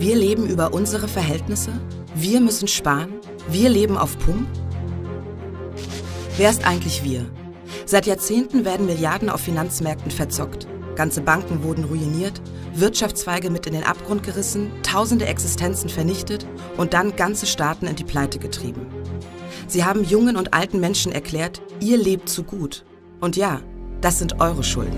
Wir leben über unsere Verhältnisse? Wir müssen sparen? Wir leben auf Pump? Wer ist eigentlich wir? Seit Jahrzehnten werden Milliarden auf Finanzmärkten verzockt. Ganze Banken wurden ruiniert, Wirtschaftszweige mit in den Abgrund gerissen, tausende Existenzen vernichtet und dann ganze Staaten in die Pleite getrieben. Sie haben jungen und alten Menschen erklärt, ihr lebt zu gut. Und ja, das sind eure Schulden.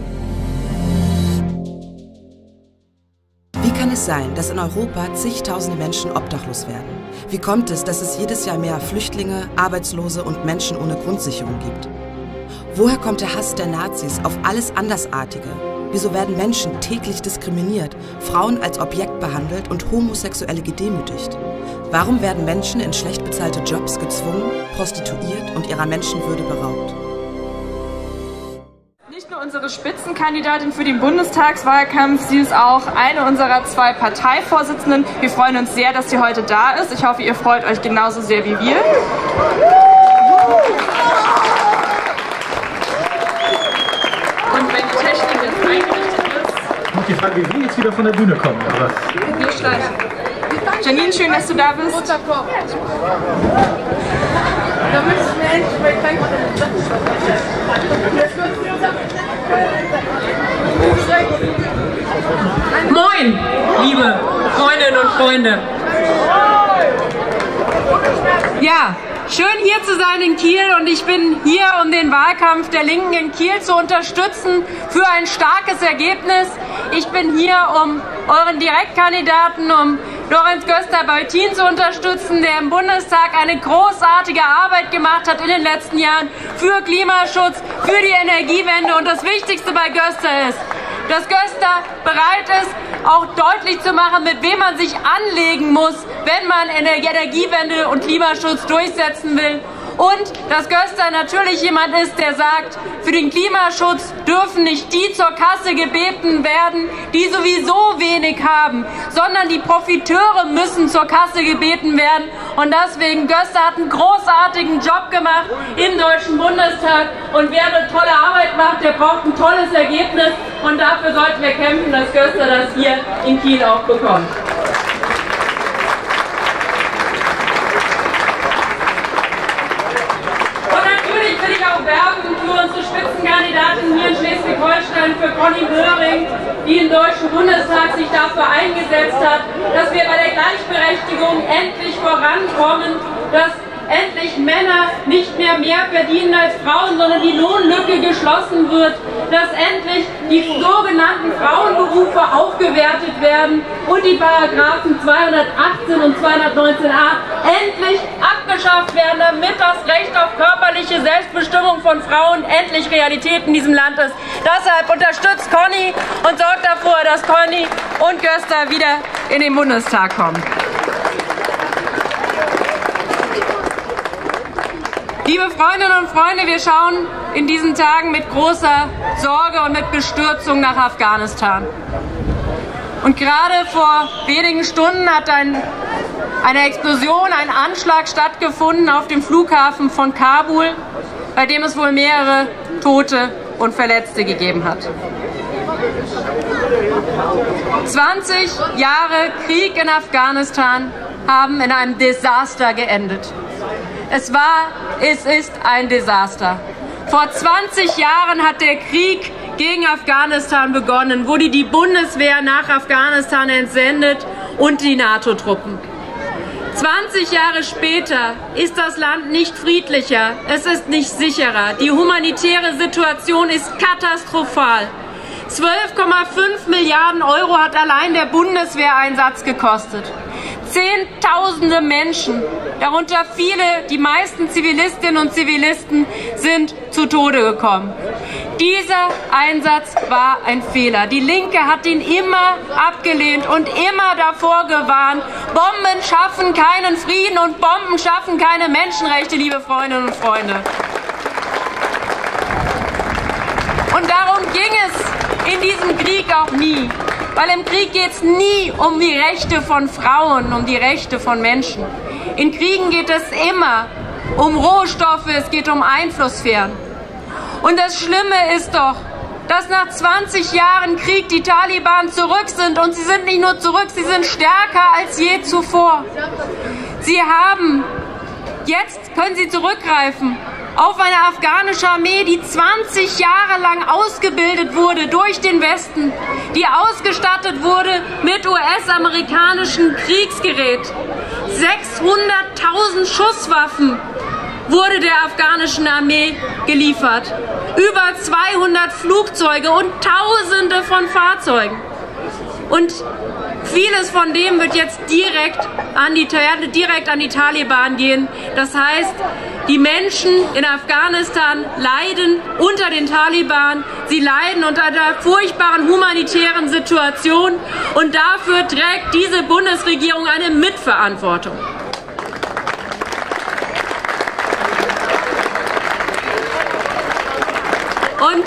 Wie kann es sein, dass in Europa zigtausende Menschen obdachlos werden? Wie kommt es, dass es jedes Jahr mehr Flüchtlinge, Arbeitslose und Menschen ohne Grundsicherung gibt? Woher kommt der Hass der Nazis auf alles Andersartige? Wieso werden Menschen täglich diskriminiert, Frauen als Objekt behandelt und Homosexuelle gedemütigt? Warum werden Menschen in schlecht bezahlte Jobs gezwungen, prostituiert und ihrer Menschenwürde beraubt? Nicht nur unsere Spitzenkandidatin für den Bundestagswahlkampf, sie ist auch eine unserer 2 Parteivorsitzenden. Wir freuen uns sehr, dass sie heute da ist. Ich hoffe, ihr freut euch genauso sehr wie wir. Und wenn die Technik jetzt eingerichtet ist... Und die Frage, wie wir jetzt wieder von der Bühne kommen, oder was? Wir schleichen. Janine, schön, dass du da bist. Moin, liebe Freundinnen und Freunde. Ja, schön hier zu sein in Kiel und ich bin hier, um den Wahlkampf der Linken in Kiel zu unterstützen für ein starkes Ergebnis. Ich bin hier, um euren Direktkandidaten, um Lorenz Göster-Beutin zu unterstützen, der im Bundestag eine großartige Arbeit gemacht hat in den letzten Jahren für Klimaschutz, für die Energiewende. Und das Wichtigste bei Göster ist, dass Göster bereit ist, auch deutlich zu machen, mit wem man sich anlegen muss, wenn man Energiewende und Klimaschutz durchsetzen will. Und dass Göster natürlich jemand ist, der sagt, für den Klimaschutz dürfen nicht die zur Kasse gebeten werden, die sowieso wenig haben, sondern die Profiteure müssen zur Kasse gebeten werden. Und deswegen, Göster hat einen großartigen Job gemacht im Deutschen Bundestag. Und wer eine tolle Arbeit macht, der braucht ein tolles Ergebnis. Und dafür sollten wir kämpfen, dass Göster das hier in Kiel auch bekommt. Werben für unsere Spitzenkandidatin hier in Schleswig-Holstein, für Conny Möhring, die im Deutschen Bundestag sich dafür eingesetzt hat, dass wir bei der Gleichberechtigung endlich vorankommen, dass endlich Männer nicht mehr verdienen als Frauen, sondern die Lohnlücke geschlossen wird, dass endlich die sogenannten Frauenberufe aufgewertet werden und die Paragraphen 218 und 219a endlich abgeschafft werden, damit das Recht auf körperliche Selbstbestimmung von Frauen endlich Realität in diesem Land ist. Deshalb unterstützt Conny und sorgt dafür, dass Conny und Göster wieder in den Bundestag kommen. Liebe Freundinnen und Freunde, wir schauen in diesen Tagen mit großer Sorge und mit Bestürzung nach Afghanistan. Und gerade vor wenigen Stunden hat eine Explosion, ein Anschlag stattgefunden auf dem Flughafen von Kabul, bei dem es wohl mehrere Tote und Verletzte gegeben hat. 20 Jahre Krieg in Afghanistan haben in einem Desaster geendet. Es ist ein Desaster. Vor 20 Jahren hat der Krieg gegen Afghanistan begonnen, wurde die Bundeswehr nach Afghanistan entsendet und die NATO-Truppen. 20 Jahre später ist das Land nicht friedlicher, es ist nicht sicherer. Die humanitäre Situation ist katastrophal. 12,5 Milliarden Euro hat allein der Bundeswehreinsatz gekostet. Zehntausende Menschen, darunter viele, die meisten Zivilistinnen und Zivilisten, sind zu Tode gekommen. Dieser Einsatz war ein Fehler. Die Linke hat ihn immer abgelehnt und immer davor gewarnt. Bomben schaffen keinen Frieden und Bomben schaffen keine Menschenrechte, liebe Freundinnen und Freunde. Und darum ging es in diesem Krieg auch nie. Weil im Krieg geht es nie um die Rechte von Frauen, um die Rechte von Menschen. In Kriegen geht es immer um Rohstoffe, es geht um Einflusssphären. Und das Schlimme ist doch, dass nach 20 Jahren Krieg die Taliban zurück sind. Und sie sind nicht nur zurück, sie sind stärker als je zuvor. Jetzt können sie zurückgreifen auf eine afghanische Armee, die 20 Jahre lang ausgebildet wurde durch den Westen, die ausgestattet wurde mit US-amerikanischem Kriegsgerät. 600.000 Schusswaffen wurde der afghanischen Armee geliefert. Über 200 Flugzeuge und Tausende von Fahrzeugen. Und vieles von dem wird jetzt direkt an die Taliban gehen. Das heißt, die Menschen in Afghanistan leiden unter den Taliban. Sie leiden unter einer furchtbaren humanitären Situation. Und dafür trägt diese Bundesregierung eine Mitverantwortung. Und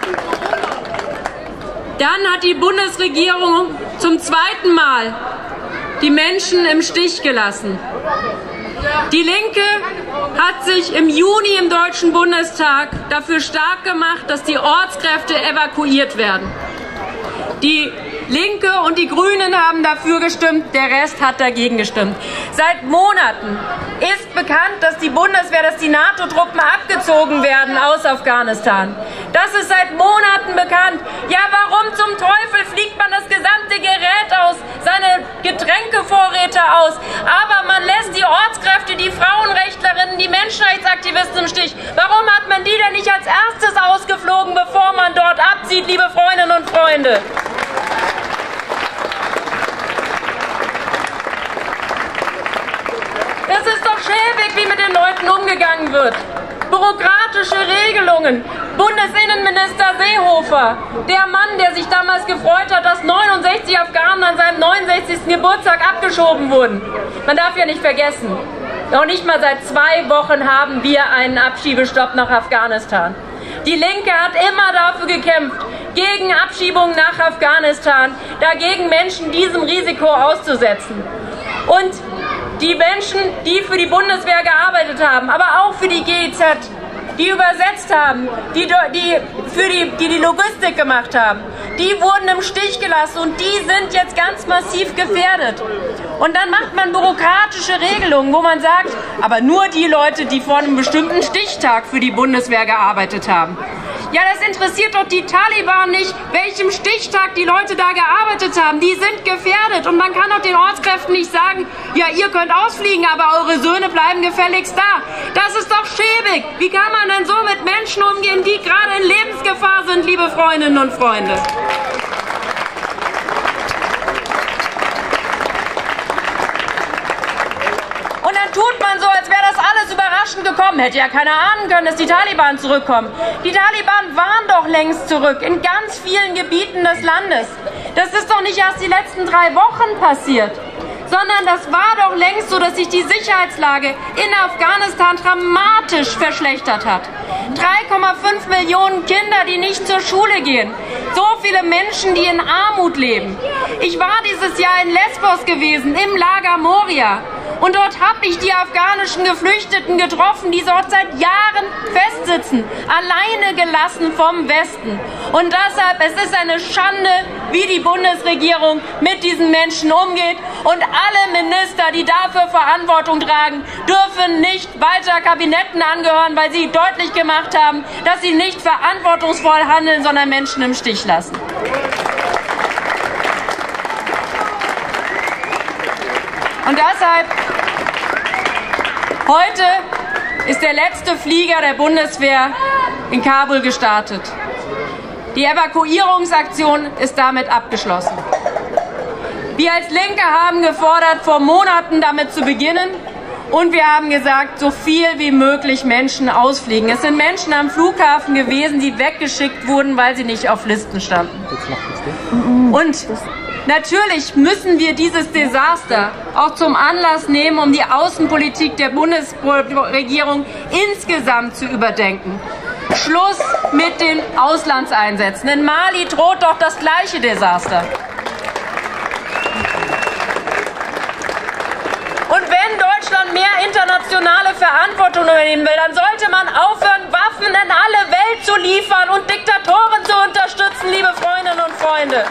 dann hat die Bundesregierung zum zweiten Mal die Menschen im Stich gelassen. Die Linke hat sich im Juni im Deutschen Bundestag dafür stark gemacht, dass die Ortskräfte evakuiert werden. Die Linke und die Grünen haben dafür gestimmt, der Rest hat dagegen gestimmt. Seit Monaten ist bekannt, dass die Bundeswehr, dass die NATO-Truppen abgezogen werden aus Afghanistan. Das ist seit Monaten bekannt. Ja, warum zum Teufel fliegt man das gesamte Gerät aus, seine Getränkevorräte aus? Aber man lässt die Ortskräfte, die Frauenrechtlerinnen, die Menschenrechtsaktivisten im Stich. Warum hat man die denn nicht als erstes ausgeflogen, bevor man dort abzieht, liebe Freundinnen und Freunde? Es ist doch schäbig, wie mit den Leuten umgegangen wird. Bürokratische Regelungen. Bundesinnenminister Seehofer, der Mann, der sich damals gefreut hat, dass 69 Afghanen an seinem 69. Geburtstag abgeschoben wurden. Man darf ja nicht vergessen, noch nicht mal seit 2 Wochen haben wir einen Abschiebestopp nach Afghanistan. Die Linke hat immer dafür gekämpft, gegen Abschiebungen nach Afghanistan, dagegen Menschen diesem Risiko auszusetzen. Und die Menschen, die für die Bundeswehr gearbeitet haben, aber auch für die GIZ, die übersetzt haben, die Logistik gemacht haben, die wurden im Stich gelassen und die sind jetzt ganz massiv gefährdet. Und dann macht man bürokratische Regelungen, wo man sagt, aber nur die Leute, die vor einem bestimmten Stichtag für die Bundeswehr gearbeitet haben. Ja, das interessiert doch die Taliban nicht, welchem Stichtag die Leute da gearbeitet haben. Die sind gefährdet und man kann doch den Ortskräften nicht sagen, ja, ihr könnt ausfliegen, aber eure Söhne bleiben gefälligst da. Das ist doch schäbig. Wie kann man denn so mit Menschen umgehen, die gerade in Lebensgefahr sind, liebe Freundinnen und Freunde? Und dann tut man so, als wäre das alles überraschend gekommen. Hätte ja keiner ahnen können, dass die Taliban zurückkommen. Die Taliban waren doch längst zurück in ganz vielen Gebieten des Landes. Das ist doch nicht erst die letzten 3 Wochen passiert, sondern das war doch längst so, dass sich die Sicherheitslage in Afghanistan dramatisch verschlechtert hat. 3,5 Millionen Kinder, die nicht zur Schule gehen. So viele Menschen, die in Armut leben. Ich war dieses Jahr in Lesbos gewesen, im Lager Moria. Und dort habe ich die afghanischen Geflüchteten getroffen, die dort seit Jahren festsitzen, alleine gelassen vom Westen. Und deshalb, es ist eine Schande, wie die Bundesregierung mit diesen Menschen umgeht. Und alle Minister, die dafür Verantwortung tragen, dürfen nicht weiter Kabinetten angehören, weil sie deutlich gemacht haben, dass sie nicht verantwortungsvoll handeln, sondern Menschen im Stich lassen. Und deshalb, heute ist der letzte Flieger der Bundeswehr in Kabul gestartet. Die Evakuierungsaktion ist damit abgeschlossen. Wir als Linke haben gefordert, vor Monaten damit zu beginnen. Und wir haben gesagt, so viel wie möglich Menschen ausfliegen. Es sind Menschen am Flughafen gewesen, die weggeschickt wurden, weil sie nicht auf Listen standen. Und natürlich müssen wir dieses Desaster auch zum Anlass nehmen, um die Außenpolitik der Bundesregierung insgesamt zu überdenken. Schluss mit den Auslandseinsätzen. In Mali droht doch das gleiche Desaster. Und wenn Deutschland mehr internationale Verantwortung übernehmen will, dann sollte man aufhören, Waffen in alle Welt zu liefern und Diktatoren zu unterstützen, liebe Freundinnen und Freunde.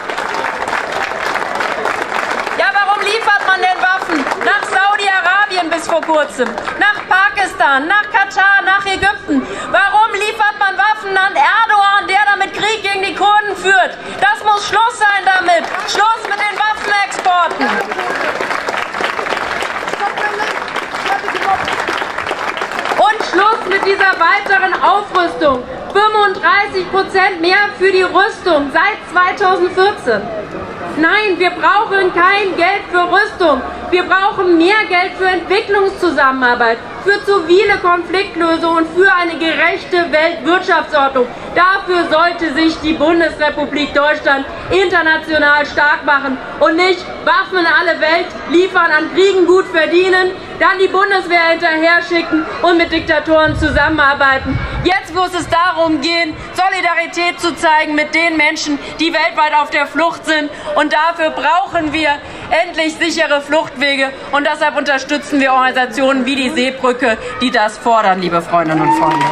Ja, warum liefert man denn Waffen? Nach Saudi-Arabien bis vor kurzem, nach Pakistan, nach Katar, nach Ägypten. Warum liefert man Waffen an Erdogan, der damit Krieg gegen die Kurden führt? Das muss Schluss sein damit. Schluss mit den Waffenexporten. Und Schluss mit dieser weiteren Aufrüstung. 35% mehr für die Rüstung seit 2014. Nein, wir brauchen kein Geld für Rüstung. Wir brauchen mehr Geld für Entwicklungszusammenarbeit, für zivile Konfliktlösung und für eine gerechte Weltwirtschaftsordnung. Dafür sollte sich die Bundesrepublik Deutschland international stark machen und nicht Waffen in alle Welt liefern, an Kriegen gut verdienen, dann die Bundeswehr hinterher schicken und mit Diktatoren zusammenarbeiten. Jetzt muss es darum gehen, Solidarität zu zeigen mit den Menschen, die weltweit auf der Flucht sind. Und dafür brauchen wir endlich sichere Fluchtwege. Und deshalb unterstützen wir Organisationen wie die Seebrücke, die das fordern, liebe Freundinnen und Freunde.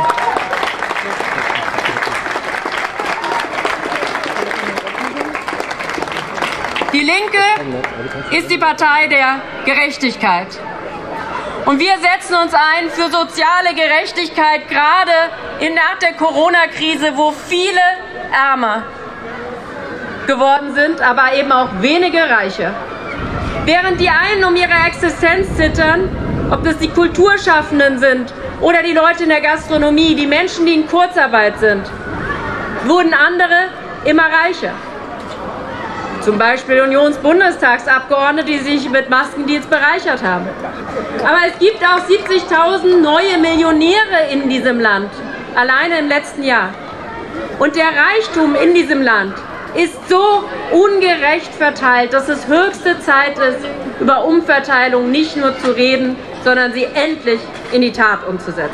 Die Linke ist die Partei der Gerechtigkeit. Und wir setzen uns ein für soziale Gerechtigkeit, gerade nach der Corona-Krise, wo viele ärmer geworden sind, aber eben auch wenige reicher. Während die einen um ihre Existenz zittern, ob das die Kulturschaffenden sind oder die Leute in der Gastronomie, die Menschen, die in Kurzarbeit sind, wurden andere immer reicher. Zum Beispiel Unionsbundestagsabgeordnete, die sich mit Maskendeals bereichert haben. Aber es gibt auch 70.000 neue Millionäre in diesem Land, alleine im letzten Jahr. Und der Reichtum in diesem Land ist so ungerecht verteilt, dass es höchste Zeit ist, über Umverteilung nicht nur zu reden, sondern sie endlich in die Tat umzusetzen.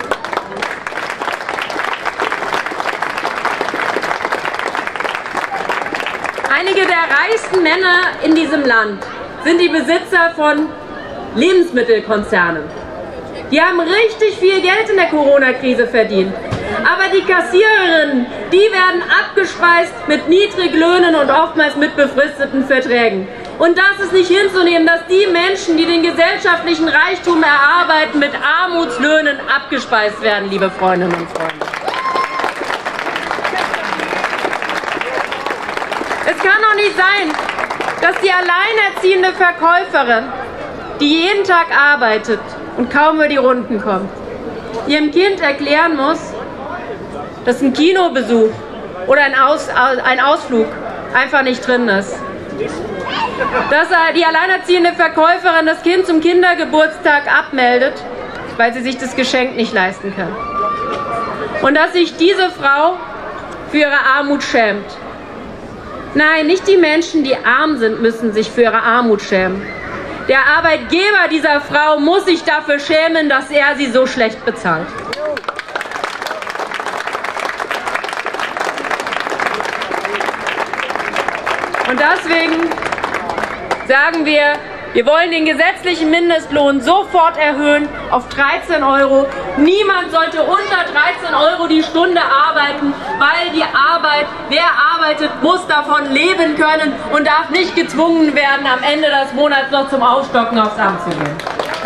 Einige der reichsten Männer in diesem Land sind die Besitzer von Lebensmittelkonzernen. Die haben richtig viel Geld in der Corona-Krise verdient. Aber die Kassiererinnen, die werden abgespeist mit Niedriglöhnen und oftmals mit befristeten Verträgen. Und das ist nicht hinzunehmen, dass die Menschen, die den gesellschaftlichen Reichtum erarbeiten, mit Armutslöhnen abgespeist werden, liebe Freundinnen und Freunde. Es kann doch nicht sein, dass die alleinerziehende Verkäuferin, die jeden Tag arbeitet und kaum über die Runden kommt, ihrem Kind erklären muss, dass ein Kinobesuch oder ein Ausflug einfach nicht drin ist. Dass die alleinerziehende Verkäuferin das Kind zum Kindergeburtstag abmeldet, weil sie sich das Geschenk nicht leisten kann. Und dass sich diese Frau für ihre Armut schämt. Nein, nicht die Menschen, die arm sind, müssen sich für ihre Armut schämen. Der Arbeitgeber dieser Frau muss sich dafür schämen, dass er sie so schlecht bezahlt. Und deswegen sagen wir, wir wollen den gesetzlichen Mindestlohn sofort erhöhen auf 13 €. Niemand sollte unter 13 € die Stunde arbeiten, weil die Arbeit, wer arbeitet, muss davon leben können und darf nicht gezwungen werden, am Ende des Monats noch zum Aufstocken aufs Amt zu gehen.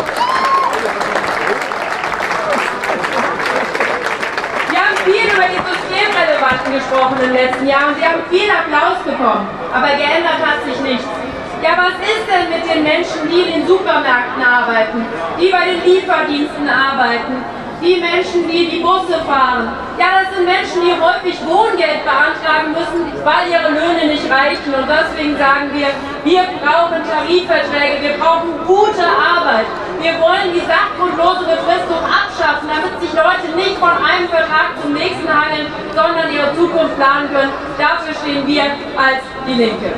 Wir haben viel über die Systemrelevanten gesprochen im letzten Jahr und Sie haben viel Applaus bekommen, aber geändert hat sich nichts. Ja, was ist denn mit den Menschen, die in den Supermärkten arbeiten, die bei den Lieferdiensten arbeiten, die Menschen, die die Busse fahren? Ja, das sind Menschen, die häufig Wohngeld beantragen müssen, weil ihre Löhne nicht reichen. Und deswegen sagen wir brauchen Tarifverträge, wir brauchen gute Arbeit. Wir wollen die sachgrundlose Befristung abschaffen, damit sich Leute nicht von einem Vertrag zum nächsten hangeln, sondern ihre Zukunft planen können. Dafür stehen wir als die Linke.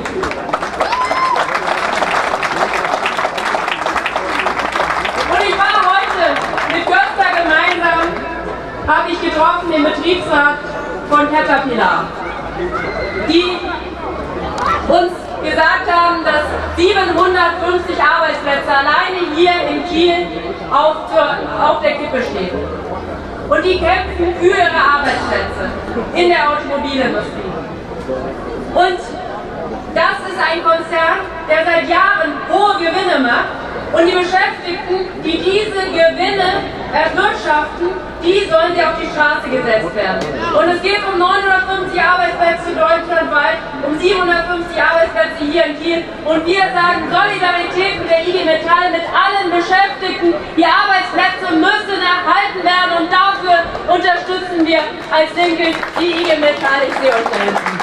Ich war heute mit Gösta gemeinsam, habe ich getroffen den Betriebsrat von Caterpillar, die uns gesagt haben, dass 750 Arbeitsplätze alleine hier in Kiel auf der Kippe stehen. Und die kämpfen für ihre Arbeitsplätze in der Automobilindustrie. Und das ist ein Konzern, der seit Jahren hohe Gewinne macht. Und die Beschäftigten, die diese Gewinne erwirtschaften, die sollen sie auf die Straße gesetzt werden. Und es geht um 950 Arbeitsplätze deutschlandweit, um 750 Arbeitsplätze hier in Kiel. Und wir sagen Solidarität mit der IG Metall, mit allen Beschäftigten. Die Arbeitsplätze müssen erhalten werden und dafür unterstützen wir als Linke die IG Metall. Ich sehe euch da hinten.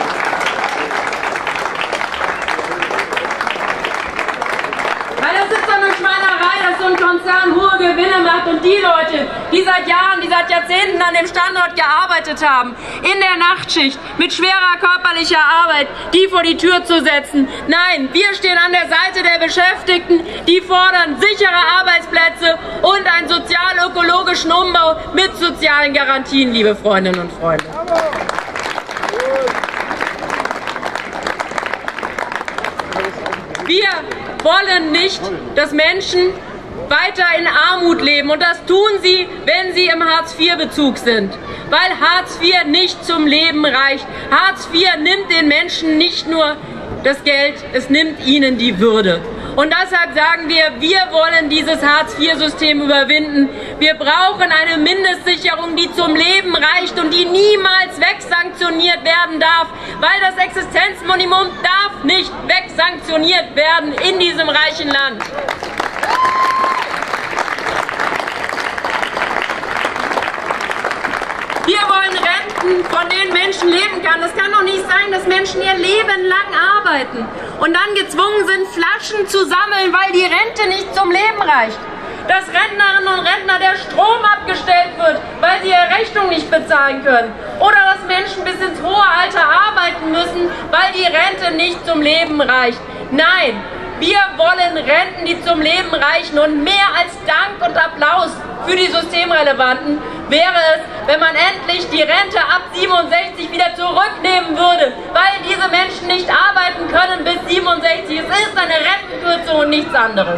Weil das ist doch eine Schweinerei, dass so ein Konzern hohe Gewinne macht und die Leute, die seit Jahren, die seit Jahrzehnten an dem Standort gearbeitet haben, in der Nachtschicht mit schwerer körperlicher Arbeit, die vor die Tür zu setzen. Nein, wir stehen an der Seite der Beschäftigten, die fordern sichere Arbeitsplätze und einen sozial-ökologischen Umbau mit sozialen Garantien, liebe Freundinnen und Freunde. Wir wollen nicht, dass Menschen weiter in Armut leben. Und das tun sie, wenn sie im Hartz-IV-Bezug sind. Weil Hartz IV nicht zum Leben reicht. Hartz IV nimmt den Menschen nicht nur das Geld, es nimmt ihnen die Würde. Und deshalb sagen wir, wir wollen dieses Hartz-IV-System überwinden. Wir brauchen eine Mindestsicherung, die zum Leben reicht und die niemals wegsanktioniert werden darf, weil das Existenzminimum darf nicht wegsanktioniert werden in diesem reichen Land. Wir wollen Renten, von denen Menschen leben können. Es kann doch nicht sein, dass Menschen ihr Leben lang arbeiten und dann gezwungen sind, Flaschen zu sammeln, weil die Rente nicht zum Leben reicht. Dass Rentnerinnen und Rentner der Strom abgestellt wird, weil sie ihre Rechnung nicht bezahlen können. Oder dass Menschen bis ins hohe Alter arbeiten müssen, weil die Rente nicht zum Leben reicht. Nein, wir wollen Renten, die zum Leben reichen. Und mehr als Dank und Applaus für die Systemrelevanten wäre es, wenn man endlich die Rente ab 67 wieder zurücknehmen würde, weil diese Menschen nicht arbeiten können bis 67. Es ist eine Rentenkürzung und nichts anderes.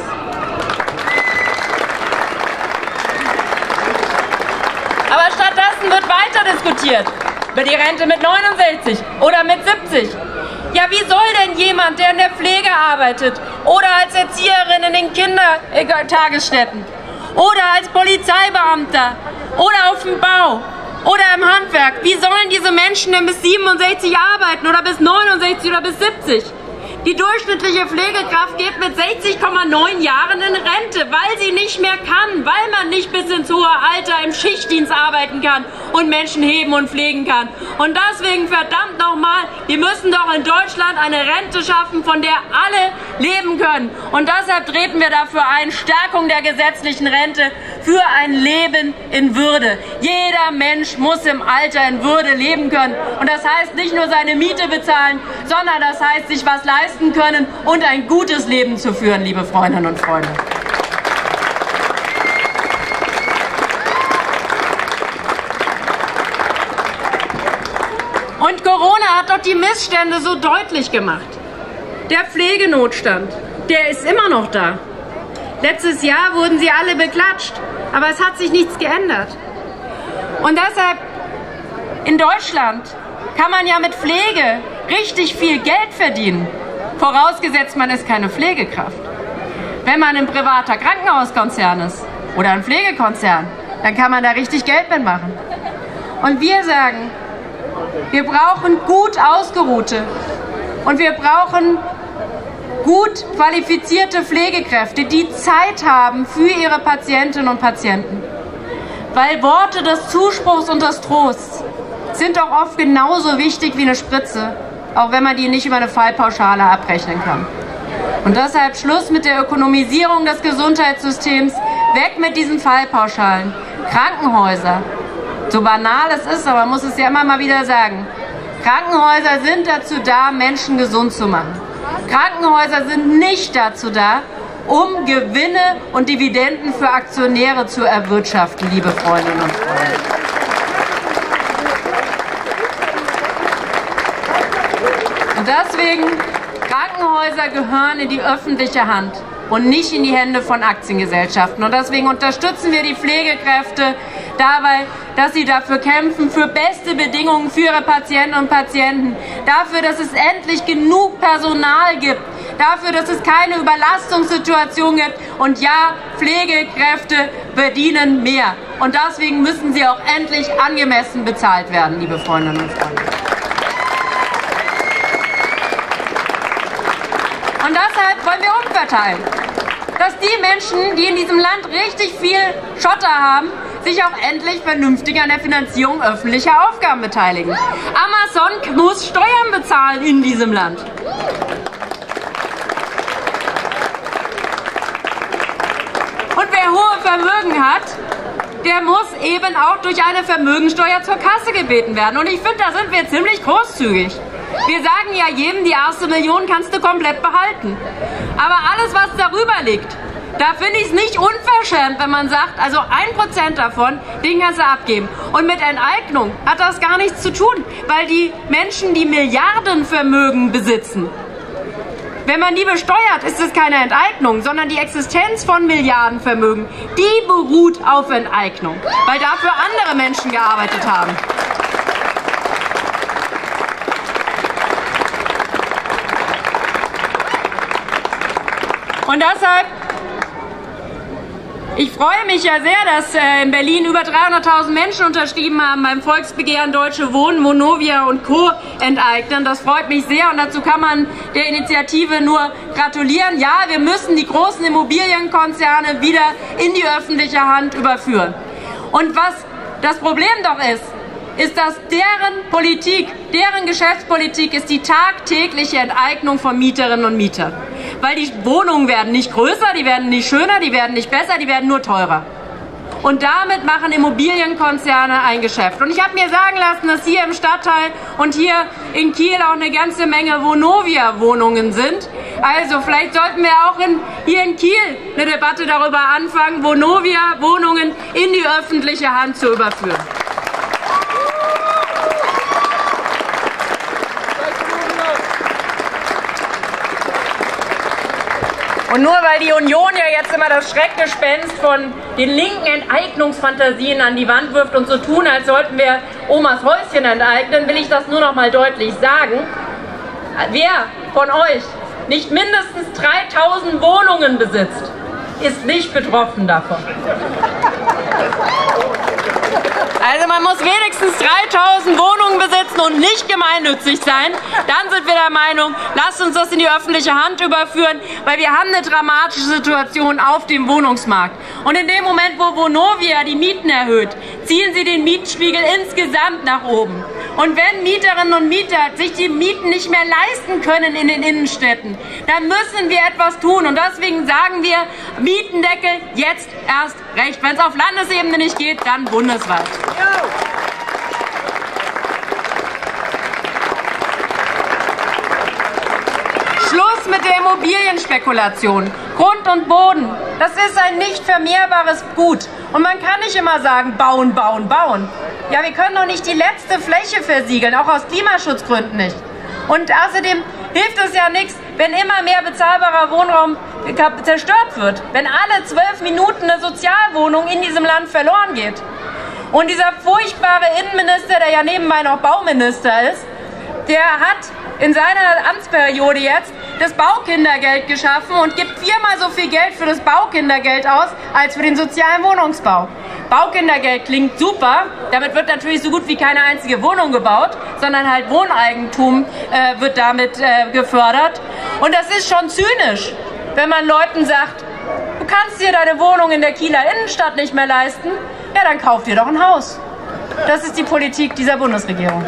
Aber stattdessen wird weiter diskutiert über die Rente mit 69 oder mit 70. Ja, wie soll denn jemand, der in der Pflege arbeitet oder als Erzieherin in den Kindertagesstätten oder als Polizeibeamter oder auf dem Bau oder im Handwerk, wie sollen diese Menschen denn bis 67 arbeiten oder bis 69 oder bis 70? Die durchschnittliche Pflegekraft geht mit 60,9 Jahren in Rente, weil sie nicht mehr kann, weil man nicht bis ins hohe Alter im Schichtdienst arbeiten kann und Menschen heben und pflegen kann. Und deswegen, verdammt nochmal, wir müssen doch in Deutschland eine Rente schaffen, von der alle leben können. Und deshalb treten wir dafür ein, Stärkung der gesetzlichen Rente für ein Leben in Würde. Jeder Mensch muss im Alter in Würde leben können. Und das heißt nicht nur seine Miete bezahlen, sondern das heißt sich was leisten können und ein gutes Leben zu führen, liebe Freundinnen und Freunde. Und Corona hat doch die Missstände so deutlich gemacht. Der Pflegenotstand, der ist immer noch da. Letztes Jahr wurden sie alle beklatscht, aber es hat sich nichts geändert. Und deshalb, in Deutschland kann man ja mit Pflege richtig viel Geld verdienen. Vorausgesetzt, man ist keine Pflegekraft. Wenn man ein privater Krankenhauskonzern ist oder ein Pflegekonzern, dann kann man da richtig Geld mitmachen. Und wir sagen, wir brauchen gut ausgeruhte und wir brauchen gut qualifizierte Pflegekräfte, die Zeit haben für ihre Patientinnen und Patienten. Weil Worte des Zuspruchs und des Trosts sind doch oft genauso wichtig wie eine Spritze, auch wenn man die nicht über eine Fallpauschale abrechnen kann. Und deshalb Schluss mit der Ökonomisierung des Gesundheitssystems, weg mit diesen Fallpauschalen. Krankenhäuser, so banal es ist, aber man muss es ja immer mal wieder sagen, Krankenhäuser sind dazu da, Menschen gesund zu machen. Krankenhäuser sind nicht dazu da, um Gewinne und Dividenden für Aktionäre zu erwirtschaften, liebe Freundinnen und Freunde. Und deswegen Krankenhäuser gehören in die öffentliche Hand und nicht in die Hände von Aktiengesellschaften. Und deswegen unterstützen wir die Pflegekräfte dabei, dass sie dafür kämpfen, für beste Bedingungen für ihre Patientinnen und Patienten, dafür, dass es endlich genug Personal gibt, dafür, dass es keine Überlastungssituation gibt. Und ja, Pflegekräfte verdienen mehr. Und deswegen müssen sie auch endlich angemessen bezahlt werden, liebe Freundinnen und Freunde. Und deshalb wollen wir umverteilen, dass die Menschen, die in diesem Land richtig viel Schotter haben, sich auch endlich vernünftig an der Finanzierung öffentlicher Aufgaben beteiligen. Amazon muss Steuern bezahlen in diesem Land. Und wer hohe Vermögen hat, der muss eben auch durch eine Vermögensteuer zur Kasse gebeten werden. Und ich finde, da sind wir ziemlich großzügig. Wir sagen ja jedem, die erste Million kannst du komplett behalten. Aber alles, was darüber liegt, da finde ich es nicht unverschämt, wenn man sagt, also 1% davon, den kannst du abgeben. Und mit Enteignung hat das gar nichts zu tun, weil die Menschen, die Milliardenvermögen besitzen, wenn man die besteuert, ist es keine Enteignung, sondern die Existenz von Milliardenvermögen, die beruht auf Enteignung, weil dafür andere Menschen gearbeitet haben. Und deshalb, ich freue mich ja sehr, dass in Berlin über 300.000 Menschen unterschrieben haben beim Volksbegehren Deutsche Wohnen, Vonovia und Co. enteignen. Das freut mich sehr und dazu kann man der Initiative nur gratulieren. Ja, wir müssen die großen Immobilienkonzerne wieder in die öffentliche Hand überführen. Und was das Problem doch ist, dass deren Politik, deren Geschäftspolitik ist die tagtägliche Enteignung von Mieterinnen und Mietern. Weil die Wohnungen werden nicht größer, die werden nicht schöner, die werden nicht besser, die werden nur teurer. Und damit machen Immobilienkonzerne ein Geschäft. Und ich habe mir sagen lassen, dass hier im Stadtteil und hier in Kiel auch eine ganze Menge Vonovia-Wohnungen sind. Also vielleicht sollten wir auch hier in Kiel eine Debatte darüber anfangen, Vonovia-Wohnungen in die öffentliche Hand zu überführen. Und nur weil die Union ja jetzt immer das Schreckgespenst von den linken Enteignungsfantasien an die Wand wirft und so tun, als sollten wir Omas Häuschen enteignen, will ich das nur noch mal deutlich sagen. Wer von euch nicht mindestens 3.000 Wohnungen besitzt, ist nicht betroffen davon. Also man muss wenigstens 3.000 Wohnungen besitzen und nicht gemeinnützig sein. Dann sind wir der Meinung, lasst uns das in die öffentliche Hand überführen, weil wir haben eine dramatische Situation auf dem Wohnungsmarkt. Und in dem Moment, wo Vonovia die Mieten erhöht, ziehen sie den Mietspiegel insgesamt nach oben. Und wenn Mieterinnen und Mieter sich die Mieten nicht mehr leisten können in den Innenstädten, dann müssen wir etwas tun. Und deswegen sagen wir, Mietendeckel jetzt erst recht. Wenn es auf Landesebene nicht geht, dann bundesweit. Schluss mit der Immobilienspekulation. Grund und Boden, das ist ein nicht vermehrbares Gut. Und man kann nicht immer sagen, bauen, bauen, bauen. Ja, wir können doch nicht die letzte Fläche versiegeln, auch aus Klimaschutzgründen nicht. Und außerdem hilft es ja nichts, wenn immer mehr bezahlbarer Wohnraum zerstört wird. Wenn alle 12 Minuten eine Sozialwohnung in diesem Land verloren geht. Und dieser furchtbare Innenminister, der ja nebenbei noch Bauminister ist, der hat in seiner Amtsperiode jetzt das Baukindergeld geschaffen und gibt 4-mal so viel Geld für das Baukindergeld aus, als für den sozialen Wohnungsbau. Baukindergeld klingt super, damit wird natürlich so gut wie keine einzige Wohnung gebaut, sondern halt Wohneigentum wird damit gefördert. Und das ist schon zynisch, wenn man Leuten sagt, du kannst dir deine Wohnung in der Kieler Innenstadt nicht mehr leisten, ja, dann kauf dir doch ein Haus. Das ist die Politik dieser Bundesregierung.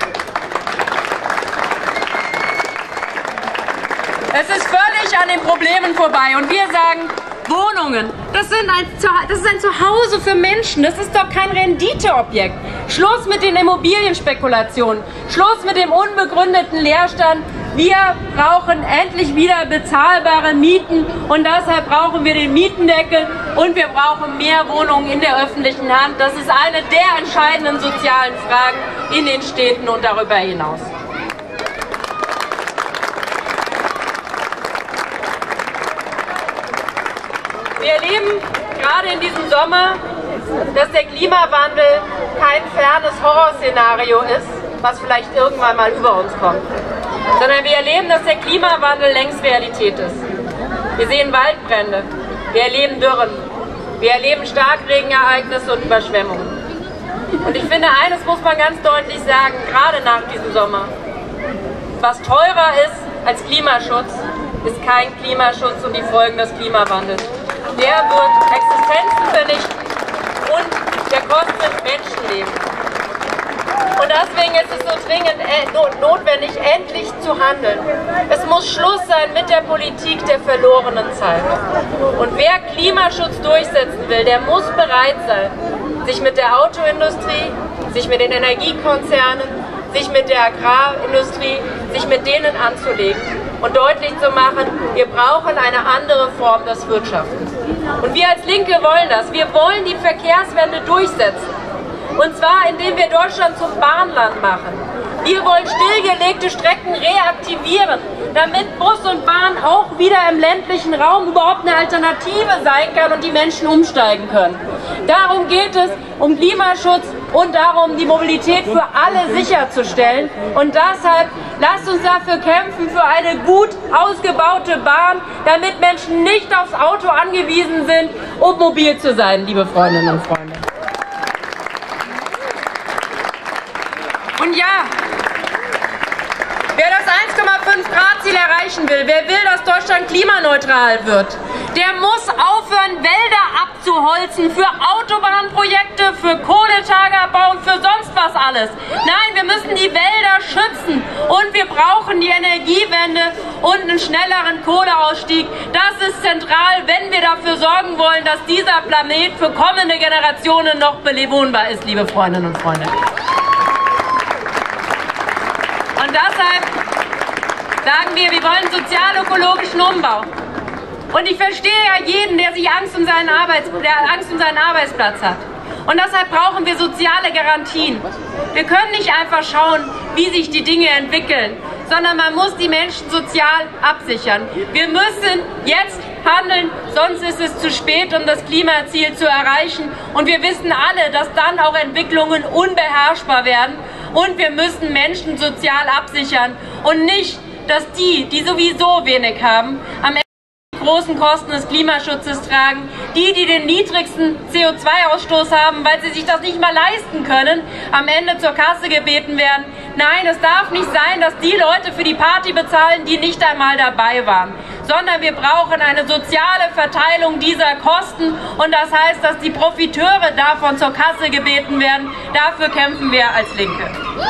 Es ist völlig an den Problemen vorbei und wir sagen, Wohnungen, das ist ein Zuhause für Menschen, das ist doch kein Renditeobjekt. Schluss mit den Immobilienspekulationen, Schluss mit dem unbegründeten Leerstand. Wir brauchen endlich wieder bezahlbare Mieten und deshalb brauchen wir den Mietendeckel und wir brauchen mehr Wohnungen in der öffentlichen Hand. Das ist eine der entscheidenden sozialen Fragen in den Städten und darüber hinaus. Wir erleben gerade in diesem Sommer, dass der Klimawandel kein fernes Horrorszenario ist, was vielleicht irgendwann mal über uns kommt, sondern wir erleben, dass der Klimawandel längst Realität ist. Wir sehen Waldbrände, wir erleben Dürren, wir erleben Starkregenereignisse und Überschwemmungen. Und ich finde, eines muss man ganz deutlich sagen, gerade nach diesem Sommer: Was teurer ist als Klimaschutz, ist kein Klimaschutz und die Folgen des Klimawandels. Der wird Existenzen vernichten und der kostet Menschenleben. Und deswegen ist es so dringend notwendig, endlich zu handeln. Es muss Schluss sein mit der Politik der verlorenen Zeit. Und wer Klimaschutz durchsetzen will, der muss bereit sein, sich mit der Autoindustrie, sich mit den Energiekonzernen, sich mit der Agrarindustrie, sich mit denen anzulegen und deutlich zu machen, wir brauchen eine andere Form des Wirtschaftens. Und wir als Linke wollen das. Wir wollen die Verkehrswende durchsetzen. Und zwar, indem wir Deutschland zum Bahnland machen. Wir wollen stillgelegte Strecken reaktivieren, damit Bus und Bahn auch wieder im ländlichen Raum überhaupt eine Alternative sein kann und die Menschen umsteigen können. Darum geht es, um Klimaschutz und darum, die Mobilität für alle sicherzustellen. Und deshalb lasst uns dafür kämpfen, für eine gut ausgebaute Bahn, damit Menschen nicht aufs Auto angewiesen sind, um mobil zu sein, liebe Freundinnen und Freunde. Und ja, wer das 1,5 Grad Ziel erreichen will, wer will, dass Deutschland klimaneutral wird, der muss aufhören, Wälder abzuholzen für Autobahnprojekte, für Kohletageabbau und für sonst was alles. Nein, wir müssen die Wälder schützen und wir brauchen die Energiewende und einen schnelleren Kohleausstieg. Das ist zentral, wenn wir dafür sorgen wollen, dass dieser Planet für kommende Generationen noch bewohnbar ist, liebe Freundinnen und Freunde. Und deshalb sagen wir wollen sozial-ökologischen Umbau. Und ich verstehe ja jeden, der Angst um seinen Arbeitsplatz hat. Und deshalb brauchen wir soziale Garantien. Wir können nicht einfach schauen, wie sich die Dinge entwickeln, sondern man muss die Menschen sozial absichern. Wir müssen jetzt handeln, sonst ist es zu spät, um das Klimaziel zu erreichen. Und wir wissen alle, dass dann auch Entwicklungen unbeherrschbar werden. Und wir müssen Menschen sozial absichern und nicht, dass die sowieso wenig haben, am Ende die großen Kosten des Klimaschutzes tragen, die den niedrigsten CO2-Ausstoß haben, weil sie sich das nicht mal leisten können, am Ende zur Kasse gebeten werden. Nein, es darf nicht sein, dass die Leute für die Party bezahlen, die nicht einmal dabei waren, sondern wir brauchen eine soziale Verteilung dieser Kosten und das heißt, dass die Profiteure davon zur Kasse gebeten werden. Dafür kämpfen wir als Linke.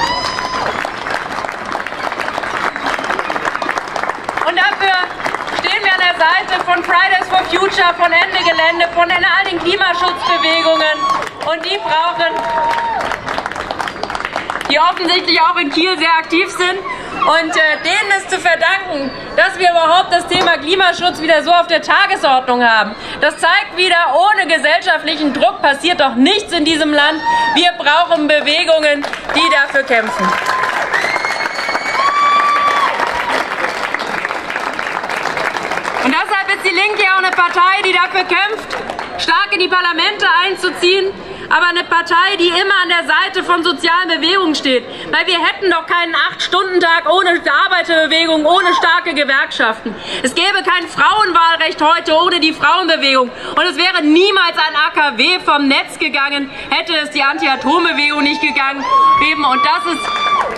Und dafür stehen wir an der Seite von Fridays for Future, von Ende Gelände, von all den Klimaschutzbewegungen und die offensichtlich auch in Kiel sehr aktiv sind. Und denen ist zu verdanken, dass wir überhaupt das Thema Klimaschutz wieder so auf der Tagesordnung haben. Das zeigt wieder, ohne gesellschaftlichen Druck passiert doch nichts in diesem Land. Wir brauchen Bewegungen, die dafür kämpfen. Und deshalb ist die Linke ja auch eine Partei, die dafür kämpft, stark in die Parlamente einzuziehen, aber eine Partei, die immer an der Seite von sozialen Bewegungen steht. Weil wir hätten doch keinen 8-Stunden-Tag ohne Arbeiterbewegung, ohne starke Gewerkschaften. Es gäbe kein Frauenwahlrecht heute ohne die Frauenbewegung. Und es wäre niemals ein AKW vom Netz gegangen, hätte es die Anti-Atom-Bewegung nicht gegeben. Und das ist...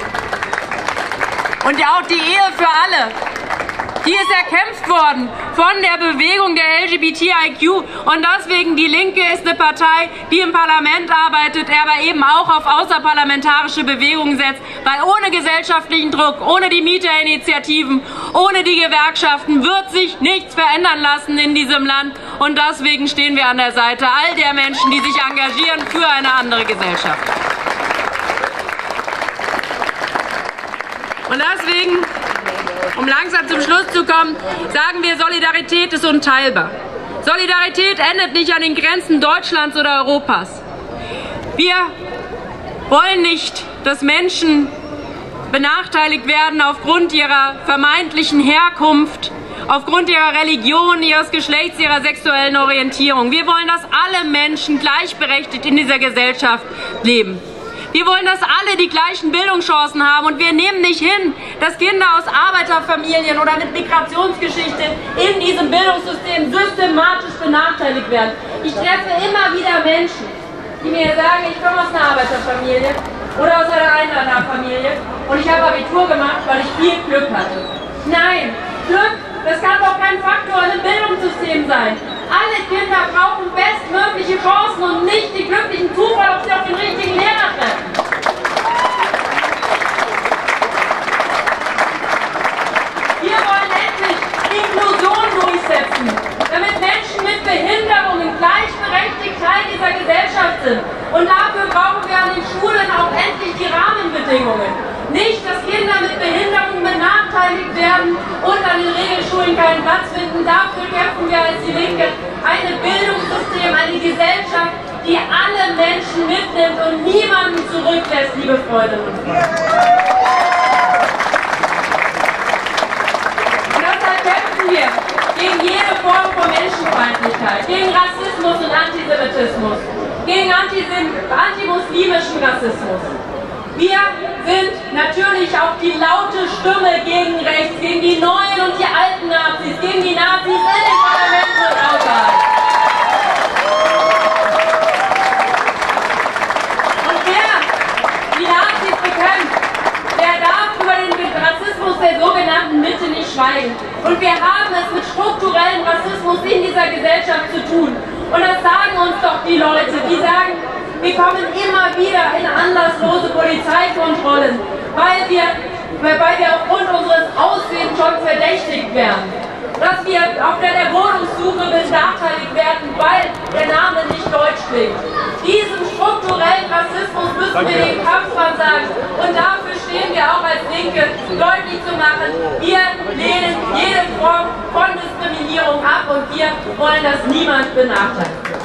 Und ja auch die Ehe für alle. Die ist erkämpft worden von der Bewegung der LGBTIQ und deswegen die Linke ist eine Partei, die im Parlament arbeitet, aber eben auch auf außerparlamentarische Bewegungen setzt, weil ohne gesellschaftlichen Druck, ohne die Mieterinitiativen, ohne die Gewerkschaften wird sich nichts verändern lassen in diesem Land und deswegen stehen wir an der Seite all der Menschen, die sich engagieren für eine andere Gesellschaft. Und deswegen, um langsam zum Schluss zu kommen, sagen wir, Solidarität ist unteilbar. Solidarität endet nicht an den Grenzen Deutschlands oder Europas. Wir wollen nicht, dass Menschen benachteiligt werden aufgrund ihrer vermeintlichen Herkunft, aufgrund ihrer Religion, ihres Geschlechts, ihrer sexuellen Orientierung. Wir wollen, dass alle Menschen gleichberechtigt in dieser Gesellschaft leben. Wir wollen, dass alle die gleichen Bildungschancen haben, und wir nehmen nicht hin, dass Kinder aus Arbeiterfamilien oder mit Migrationsgeschichte in diesem Bildungssystem systematisch benachteiligt werden. Ich treffe immer wieder Menschen, die mir sagen, ich komme aus einer Arbeiterfamilie oder aus einer Einwandererfamilie und ich habe Abitur gemacht, weil ich viel Glück hatte. Nein, Glück, das kann doch kein Faktor in einem Bildungssystem sein. Alle Kinder brauchen bestmögliche Chancen und nicht den glücklichen Zufall, ob sie auf den richtigen Lehrer treffen. Wir wollen endlich Inklusion durchsetzen, damit Menschen mit Behinderungen gleichberechtigt Teil dieser Gesellschaft sind. Und dafür brauchen wir an den Schulen auch endlich die Rahmenbedingungen. Nicht, dass Kinder mit Behinderungen benachteiligt werden und an den Regelschulen keinen Platz finden. Dafür kämpfen wir als die Linke. Ein Bildungssystem, eine Gesellschaft, die alle Menschen mitnimmt und niemanden zurücklässt, liebe Freundinnen und Freunde. Und deshalb kämpfen wir gegen jede Form von Menschenfeindlichkeit, gegen Rassismus und Antisemitismus, gegen antimuslimischen Rassismus. Wir sind natürlich auch die laute Stimme gegen rechts, gegen die neuen und die alten Nazis, gegen die Nazis in den Parlamenten und außerhalb. Und wer die Nazis bekämpft, der darf über den Rassismus der sogenannten Mitte nicht schweigen. Und wir haben es mit strukturellem Rassismus in dieser Gesellschaft zu tun. Und das sagen uns doch die Leute, die sagen, wir kommen immer wieder in anlasslose Polizeikontrollen, weil wir aufgrund unseres Aussehens schon verdächtigt werden. Dass wir auf der Wohnungssuche benachteiligt werden, weil der Name nicht deutsch klingt. Diesem strukturellen Rassismus müssen wir den Kampf ansagen. Und dafür stehen wir auch als Linke, deutlich zu machen, wir lehnen jede Form von Diskriminierung ab und wir wollen, dass niemand benachteiligt wird.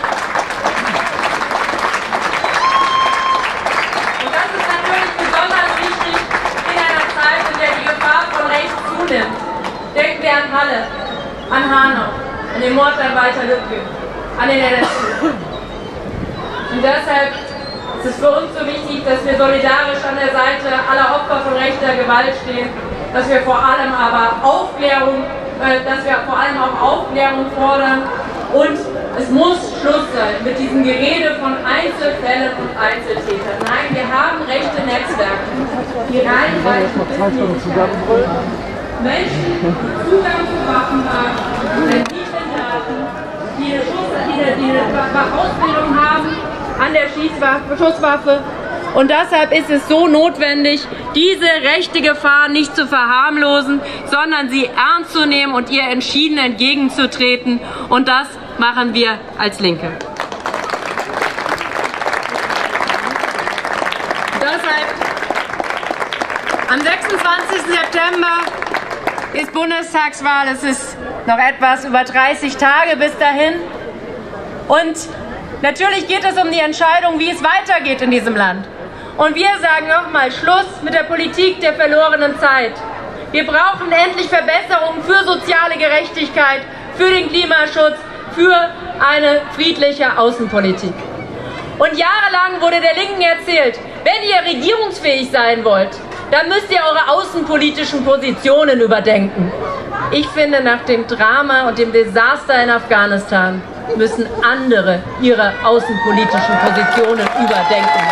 Denken wir an Halle, an Hanau, an den Mord an Walter Lübcke, an den NSU. Und deshalb ist es für uns so wichtig, dass wir solidarisch an der Seite aller Opfer von rechter Gewalt stehen, dass wir vor allem aber auch Aufklärung fordern, und es muss Schluss sein mit diesem Gerede von Einzelfällen und Einzeltätern. Nein, wir haben rechte Netzwerke, die reihenweise Menschen, die Zugang zu Waffen haben, die eine Ausbildung haben an der Schusswaffe. Und deshalb ist es so notwendig, diese rechte Gefahr nicht zu verharmlosen, sondern sie ernst zu nehmen und ihr entschieden entgegenzutreten. Und das machen wir als Linke. Deshalb am 26. September ist Bundestagswahl. Es ist noch etwas über 30 Tage bis dahin. Und natürlich geht es um die Entscheidung, wie es weitergeht in diesem Land. Und wir sagen nochmal, Schluss mit der Politik der verlorenen Zeit. Wir brauchen endlich Verbesserungen für soziale Gerechtigkeit, für den Klimaschutz, für eine friedliche Außenpolitik. Und jahrelang wurde der Linken erzählt, wenn ihr regierungsfähig sein wollt, dann müsst ihr eure außenpolitischen Positionen überdenken. Ich finde, nach dem Drama und dem Desaster in Afghanistan müssen andere ihre außenpolitischen Positionen überdenken.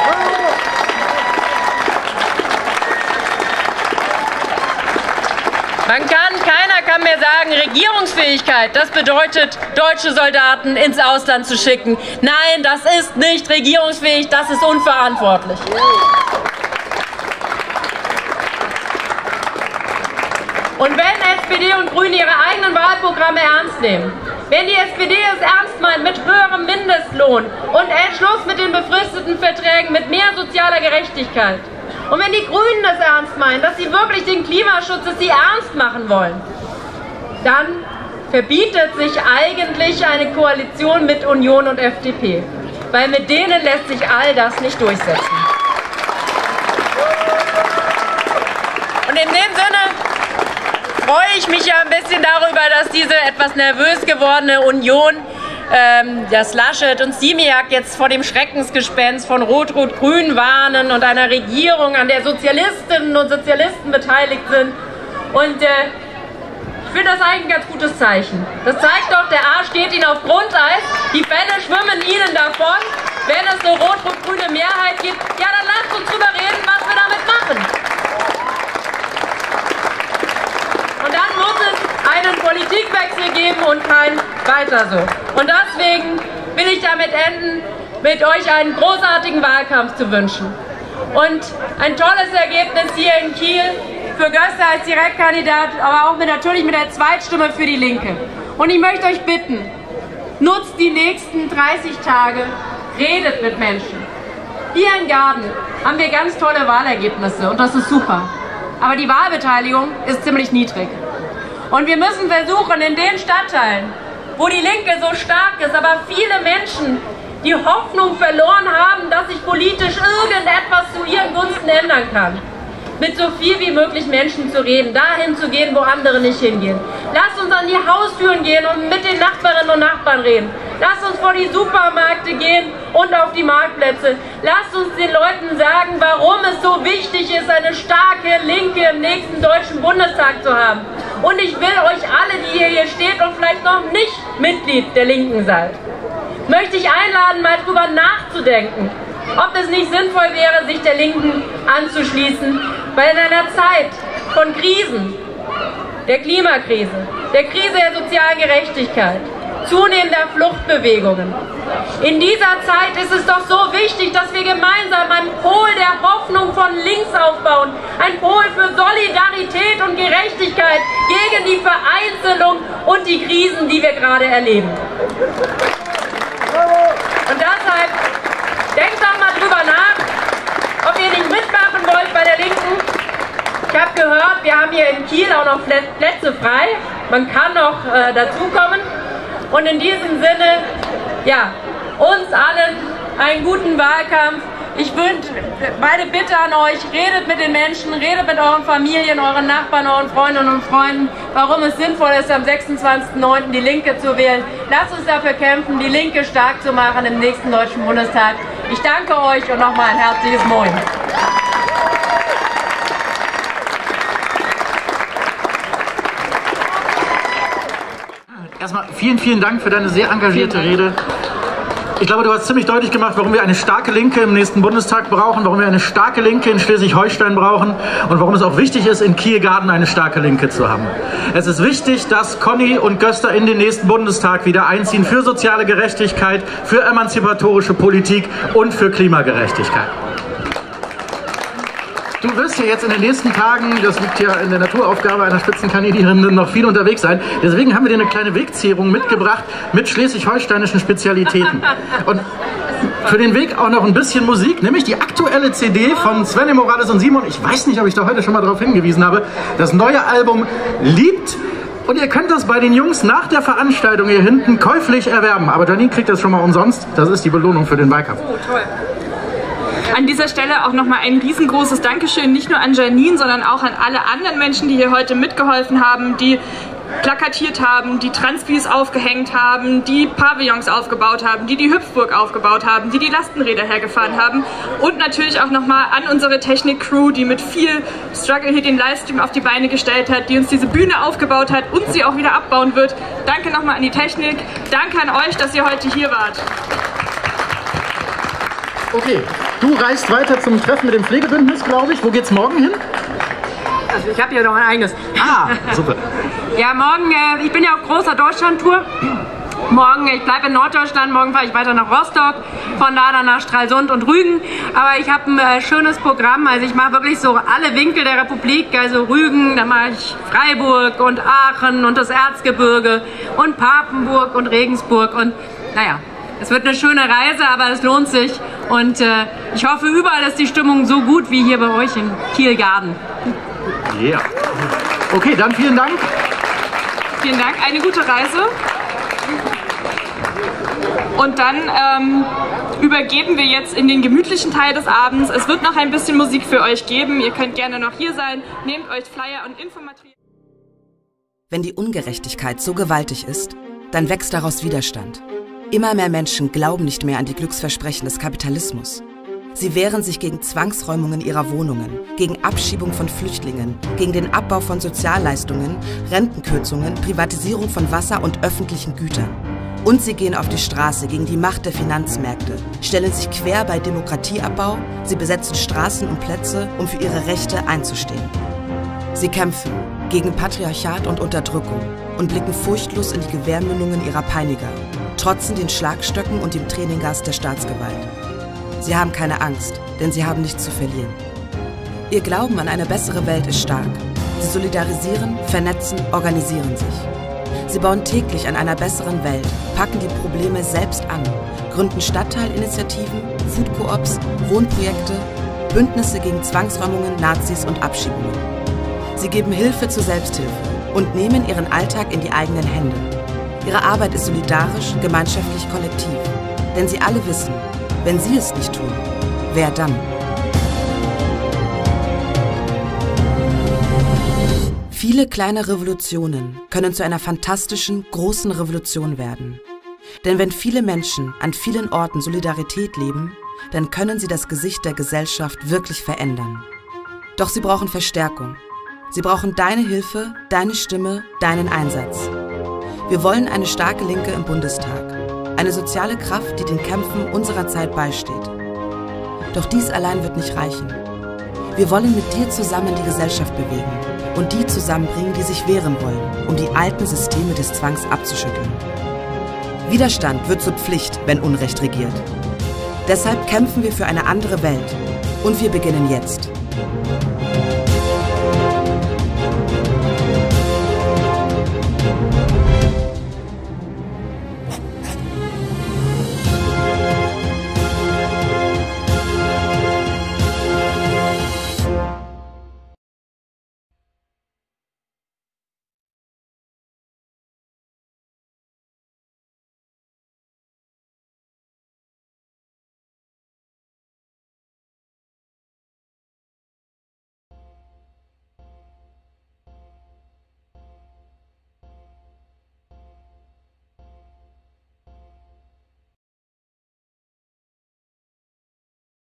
Keiner kann mir sagen, Regierungsfähigkeit, das bedeutet, deutsche Soldaten ins Ausland zu schicken. Nein, das ist nicht regierungsfähig, das ist unverantwortlich. Und wenn SPD und Grüne ihre eigenen Wahlprogramme ernst nehmen, wenn die SPD es ernst meint mit höherem Mindestlohn und Schluss mit den befristeten Verträgen, mit mehr sozialer Gerechtigkeit, und wenn die Grünen das ernst meinen, dass sie wirklich den Klimaschutz, dass sie ernst machen wollen, dann verbietet sich eigentlich eine Koalition mit Union und FDP, weil mit denen lässt sich all das nicht durchsetzen. Und in dem Sinne freue ich mich ja ein bisschen darüber, dass diese etwas nervös gewordene Union, dass Laschet und Ziemiak jetzt vor dem Schreckensgespenst von Rot-Rot-Grün warnen und einer Regierung, an der Sozialistinnen und Sozialisten beteiligt sind. Und ich finde das eigentlich ein ganz gutes Zeichen. Das zeigt doch, der A steht Ihnen auf Grundeis, die Fälle schwimmen Ihnen davon. Wenn es eine rot-rot-grüne Mehrheit gibt, ja, dann lasst uns drüber reden, was wir damit machen. Und dann muss es einen Politikwechsel geben und kein weiter so. Und deswegen will ich damit enden, mit euch einen großartigen Wahlkampf zu wünschen. Und ein tolles Ergebnis hier in Kiel für Göster als Direktkandidat, aber auch natürlich mit der Zweitstimme für die Linke. Und ich möchte euch bitten, nutzt die nächsten 30 Tage, redet mit Menschen. Hier in Gaden haben wir ganz tolle Wahlergebnisse und das ist super. Aber die Wahlbeteiligung ist ziemlich niedrig. Und wir müssen versuchen, in den Stadtteilen, wo die Linke so stark ist, aber viele Menschen die Hoffnung verloren haben, dass sich politisch irgendetwas zu ihren Gunsten ändern kann, mit so viel wie möglich Menschen zu reden, dahin zu gehen, wo andere nicht hingehen. Lasst uns an die Haustüren gehen und mit den Nachbarinnen und Nachbarn reden. Lasst uns vor die Supermärkte gehen und auf die Marktplätze. Lasst uns den Leuten sagen, warum es so wichtig ist, eine starke Linke im nächsten Deutschen Bundestag zu haben. Und ich will euch alle, die ihr hier steht und vielleicht noch nicht Mitglied der Linken seid, möchte ich einladen, mal drüber nachzudenken, ob es nicht sinnvoll wäre, sich der Linken anzuschließen, weil in einer Zeit von Krisen, der Klimakrise, der Krise der sozialen Gerechtigkeit, zunehmender Fluchtbewegungen, in dieser Zeit ist es doch so wichtig, dass wir gemeinsam einen Pol der Hoffnung von links aufbauen, ein Pol für Solidarität und Gerechtigkeit gegen die Vereinzelung und die Krisen, die wir gerade erleben. Und deshalb denkt doch mal drüber nach, ob ihr nicht mitmachen wollt bei der Linken. Ich habe gehört, wir haben hier in Kiel auch noch Plätze frei. Man kann noch dazukommen. Und in diesem Sinne, ja, uns allen einen guten Wahlkampf. Ich wünsche, meine Bitte an euch, redet mit den Menschen, redet mit euren Familien, euren Nachbarn, euren Freundinnen und Freunden, warum es sinnvoll ist, am 26.09. die Linke zu wählen. Lasst uns dafür kämpfen, die Linke stark zu machen im nächsten Deutschen Bundestag. Ich danke euch und nochmal ein herzliches Moin. Erstmal vielen, vielen Dank für deine sehr engagierte Rede. Ich glaube, du hast ziemlich deutlich gemacht, warum wir eine starke Linke im nächsten Bundestag brauchen, warum wir eine starke Linke in Schleswig-Holstein brauchen und warum es auch wichtig ist, in Kiel-Gaden eine starke Linke zu haben. Es ist wichtig, dass Conny und Göster in den nächsten Bundestag wieder einziehen für soziale Gerechtigkeit, für emanzipatorische Politik und für Klimagerechtigkeit. Du wirst ja jetzt in den nächsten Tagen, das liegt ja in der Naturaufgabe einer Spitzenkandidierenden, noch viel unterwegs sein. Deswegen haben wir dir eine kleine Wegzehrung mitgebracht mit schleswig-holsteinischen Spezialitäten. Und für den Weg auch noch ein bisschen Musik, nämlich die aktuelle CD von Svenne Morales und Simon. Ich weiß nicht, ob ich da heute schon mal darauf hingewiesen habe. Das neue Album Liebt. Und ihr könnt das bei den Jungs nach der Veranstaltung hier hinten käuflich erwerben. Aber Janine kriegt das schon mal umsonst. Das ist die Belohnung für den Wahlkampf. Oh, toll. An dieser Stelle auch nochmal ein riesengroßes Dankeschön, nicht nur an Janine, sondern auch an alle anderen Menschen, die hier heute mitgeholfen haben, die plakatiert haben, die Transpis aufgehängt haben, die Pavillons aufgebaut haben, die die Hüpfburg aufgebaut haben, die die Lastenräder hergefahren haben und natürlich auch nochmal an unsere Technik-Crew, die mit viel Struggle hier den Livestream auf die Beine gestellt hat, die uns diese Bühne aufgebaut hat und sie auch wieder abbauen wird. Danke nochmal an die Technik, danke an euch, dass ihr heute hier wart. Okay, du reist weiter zum Treffen mit dem Pflegebündnis, glaube ich. Wo geht's morgen hin? Also ich habe hier noch ein eigenes. Ah, super. Ja, morgen, ich bin ja auf großer Deutschlandtour. Morgen, ich bleibe in Norddeutschland, morgen fahre ich weiter nach Rostock, von da dann nach Stralsund und Rügen. Aber ich habe ein schönes Programm, also ich mache wirklich so alle Winkel der Republik, also Rügen, dann mache ich Freiburg und Aachen und das Erzgebirge und Papenburg und Regensburg und naja. Es wird eine schöne Reise, aber es lohnt sich und ich hoffe, überall ist die Stimmung so gut wie hier bei euch in Kiel-Gaden. Ja. Yeah. Okay, dann vielen Dank. Vielen Dank, eine gute Reise. Und dann übergeben wir jetzt in den gemütlichen Teil des Abends. Es wird noch ein bisschen Musik für euch geben. Ihr könnt gerne noch hier sein. Nehmt euch Flyer und Infomaterial. Wenn die Ungerechtigkeit so gewaltig ist, dann wächst daraus Widerstand. Immer mehr Menschen glauben nicht mehr an die Glücksversprechen des Kapitalismus. Sie wehren sich gegen Zwangsräumungen ihrer Wohnungen, gegen Abschiebung von Flüchtlingen, gegen den Abbau von Sozialleistungen, Rentenkürzungen, Privatisierung von Wasser und öffentlichen Gütern. Und sie gehen auf die Straße gegen die Macht der Finanzmärkte, stellen sich quer bei Demokratieabbau, sie besetzen Straßen und Plätze, um für ihre Rechte einzustehen. Sie kämpfen gegen Patriarchat und Unterdrückung und blicken furchtlos in die Gewehrmündungen ihrer Peiniger, trotzen den Schlagstöcken und dem Tränengas der Staatsgewalt. Sie haben keine Angst, denn sie haben nichts zu verlieren. Ihr Glauben an eine bessere Welt ist stark. Sie solidarisieren, vernetzen, organisieren sich. Sie bauen täglich an einer besseren Welt, packen die Probleme selbst an, gründen Stadtteilinitiativen, Food-Koops, Wohnprojekte, Bündnisse gegen Zwangsräumungen, Nazis und Abschiebungen. Sie geben Hilfe zur Selbsthilfe und nehmen ihren Alltag in die eigenen Hände. Ihre Arbeit ist solidarisch, gemeinschaftlich, kollektiv. Denn sie alle wissen, wenn sie es nicht tun, wer dann? Viele kleine Revolutionen können zu einer fantastischen, großen Revolution werden. Denn wenn viele Menschen an vielen Orten Solidarität leben, dann können sie das Gesicht der Gesellschaft wirklich verändern. Doch sie brauchen Verstärkung. Sie brauchen deine Hilfe, deine Stimme, deinen Einsatz. Wir wollen eine starke Linke im Bundestag. Eine soziale Kraft, die den Kämpfen unserer Zeit beisteht. Doch dies allein wird nicht reichen. Wir wollen mit dir zusammen die Gesellschaft bewegen und die zusammenbringen, die sich wehren wollen, um die alten Systeme des Zwangs abzuschütteln. Widerstand wird zur Pflicht, wenn Unrecht regiert. Deshalb kämpfen wir für eine andere Welt. Und wir beginnen jetzt.